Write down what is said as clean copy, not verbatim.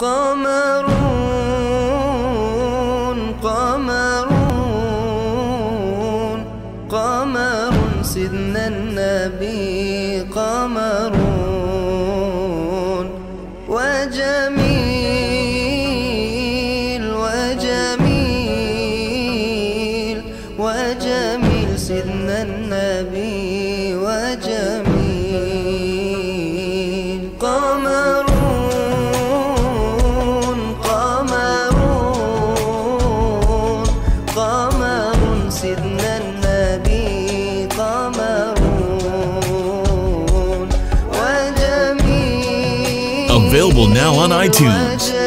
قمرون قمرون قمر سيدنا النبي قمرون وجميل وجميل وجميل سيدنا النبي وجميل قمرون قمرون قمر سيدنا النبي قمرون وجميل Available now on iTunes.